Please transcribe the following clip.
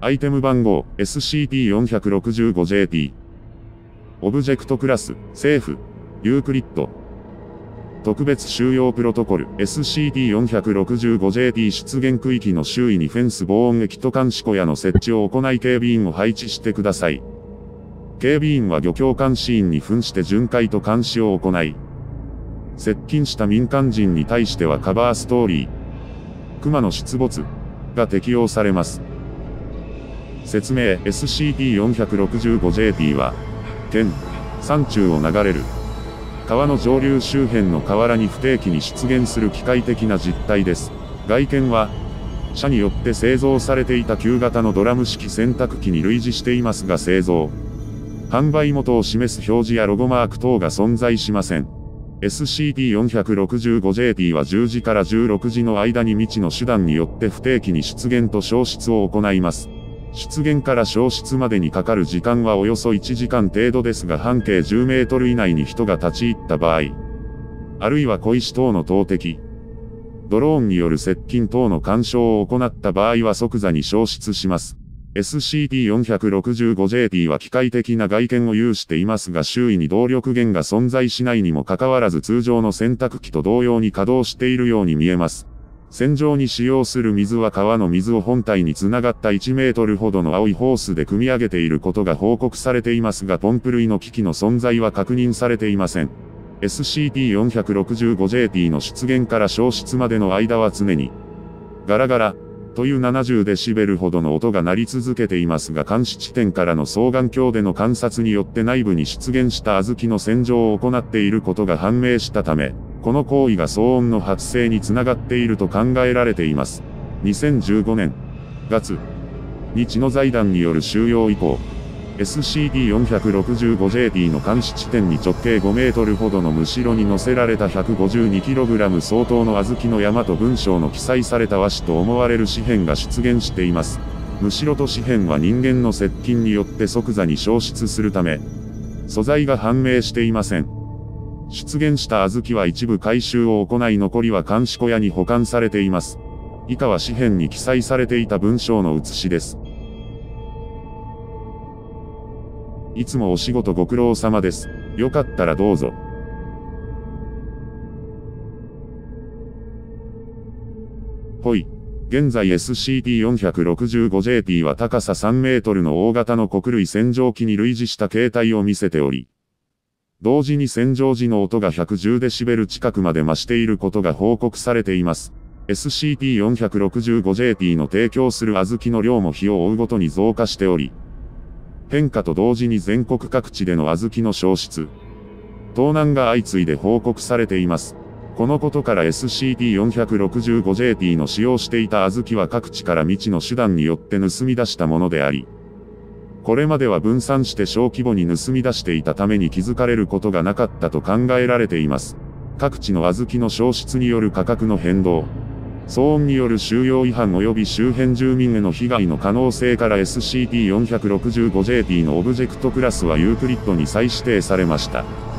アイテム番号 SCP-465JT。オブジェクトクラス、政府、ユークリッド。特別収容プロトコル SCP-465JT 出現区域の周囲にフェンス防音液と監視小屋の設置を行い警備員を配置してください。警備員は漁協監視員に扮して巡回と監視を行い、接近した民間人に対してはカバーストーリー、熊の出没が適用されます。説明 SCP-465JT は、山中を流れる川の上流周辺の河原に不定期に出現する機械的な実態です。外見は、社によって製造されていた旧型のドラム式洗濯機に類似していますが製造、販売元を示す表示やロゴマーク等が存在しません。SCP-465JT は10時から16時の間に未知の手段によって不定期に出現と消失を行います。出現から消失までにかかる時間はおよそ1時間程度ですが半径10メートル以内に人が立ち入った場合、あるいは小石等の投擲、ドローンによる接近等の干渉を行った場合は即座に消失します。SCP-465JT は機械的な外見を有していますが周囲に動力源が存在しないにもかかわらず通常の洗濯機と同様に稼働しているように見えます。洗浄に使用する水は川の水を本体につながった1メートルほどの青いホースで汲み上げていることが報告されていますがポンプ類の機器の存在は確認されていません。SCP-465JT の出現から消失までの間は常にガラガラという70デシベルほどの音が鳴り続けていますが監視地点からの双眼鏡での観察によって内部に出現した小豆の洗浄を行っていることが判明したため、この行為が騒音の発生につながっていると考えられています。2015年月に知の財団による収容以降、SCP-465JT の監視地点に直径5メートルほどのむしろに乗せられた 152kg 相当の小豆の山と文章の記載された和紙と思われる紙片が出現しています。むしろと紙片は人間の接近によって即座に消失するため、素材が判明していません。出現した小豆は一部回収を行い残りは監視小屋に保管されています。以下は紙片に記載されていた文章の写しです。いつもお仕事ご苦労様です。よかったらどうぞ。ほい。現在 SCP-465JT は高さ3メートルの大型の穀類洗浄機に類似した形態を見せており、同時に洗浄時の音が110デシベル近くまで増していることが報告されています。SCP-465JT の提供する小豆の量も日を追うごとに増加しており、変化と同時に全国各地での小豆の消失、盗難が相次いで報告されています。このことから SCP-465JT の使用していた小豆は各地から未知の手段によって盗み出したものであり、これまでは分散して小規模に盗み出していたために気づかれることがなかったと考えられています。各地の小豆の消失による価格の変動、騒音による収容違反及び周辺住民への被害の可能性から SCP-465JT のオブジェクトクラスはユークリッドに再指定されました。